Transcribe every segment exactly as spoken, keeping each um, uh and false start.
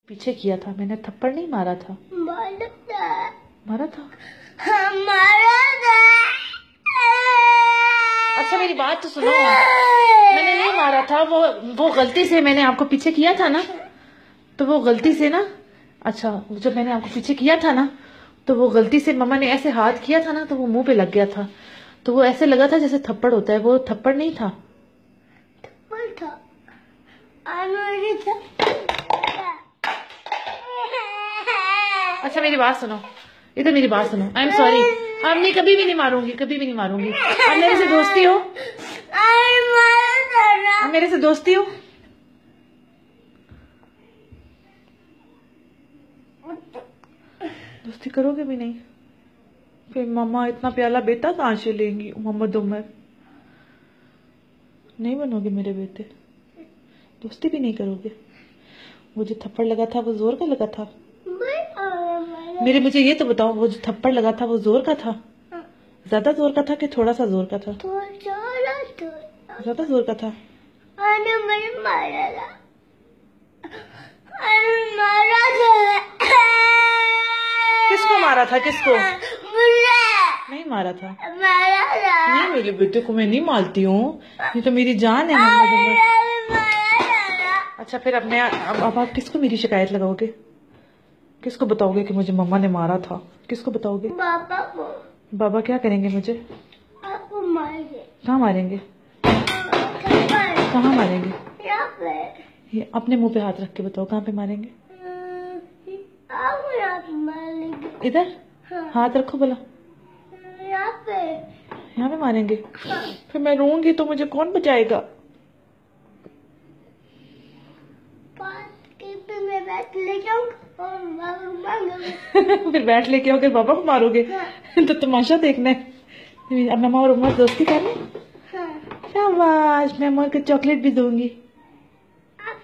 पीछे किया था मैंने, थप्पड़ नहीं मारा था। मारा था, मारा था। हाँ, मारा था। अच्छा मेरी बात तो सुनो, मैंने नहीं मारा था, वो वो गलती से मैंने आपको पीछे किया था ना, तो वो गलती से ना, अच्छा जब मैंने आपको पीछे किया था ना, तो वो गलती से मम्मा ने ऐसे हाथ किया था ना, तो वो मुंह पे लग गया था, तो वो ऐसे लगा था जैसे थप्पड़ होता है, वो थप्पड़ नहीं था। थप्पड़ था। था। अच्छा मेरी बात सुनो, इधर मेरी बात सुनो, आई एम सॉरी, अब नहीं, कभी भी नहीं मारूंगी, कभी भी नहीं मारूंगी। अब मेरे से दोस्ती हो, अब मेरे से दोस्ती हो। दोस्ती करोगे भी नहीं, फिर मम्मा इतना प्याला बेटा कहाँ से लेंगी, मोहम्मद उमर। नहीं बनोगे मेरे बेटे, दोस्ती भी नहीं करोगे। वो जो थप्पड़ लगा था वो जोर का लगा था मेरे, मुझे ये तो बताओ, वो जो थप्पड़ लगा था वो जोर का था, ज्यादा जोर का था कि थोड़ा सा जोर का था? ज्यादा जोर का था। किसको मारा था, किसको? नहीं मारा था, नहीं मेरे बेटे को मैं नहीं मारती हूँ, ये तो मेरी जान है मोहम्मद उमर। अच्छा फिर अब मैं, अब अब आप किसको मेरी शिकायत लगाओगे, किसको बताओगे कि मुझे मम्मा ने मारा था, किसको बताओगे? बाबा को। बाबा क्या करेंगे मुझे? आपको मारेंगे। कहाँ मारेंगे, कहाँ मारेंगे? यहाँ पे। ये अपने मुंह पे हाथ रख के बताओ, कहाँ पे मारेंगे? आप यहाँ पे मारेंगे। इधर? हाँ। हाथ रखो भला, यहाँ पे, यहाँ पे मारेंगे। हाँ। फिर मैं रोऊंगी तो मुझे कौन बचाएगा? मैं बैट लेके आऊंगा और फिर बैट लेके आओगे, बाबा को मारोगे? हाँ। तो तमाशा देखना है। अब मम्मा और उमर दोस्ती करने। हाँ। शाबाश, मैं उमर को चॉकलेट भी दूंगी। आप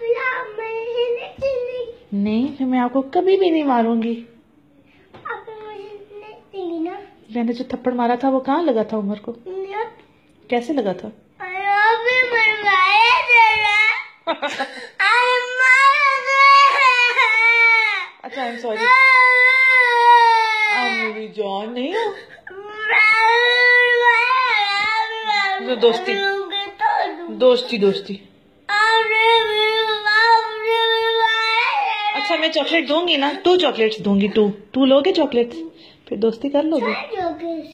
नहीं, नहीं फिर मैं आपको कभी भी नहीं मारूंगी। आप मुझे नहीं देंगी ना? मैंने जो थप्पड़ मारा था वो कहाँ लगा था उमर को? कैसे लगा था? अच्छा आई एम सॉरी, आप मेरी जान नहीं हो। दोस्ती दोस्ती दोस्ती अच्छा मैं चॉकलेट दूंगी ना, टू चॉकलेट्स दूंगी, टू टू लोगे चॉकलेट्स, फिर दोस्ती कर लोगे।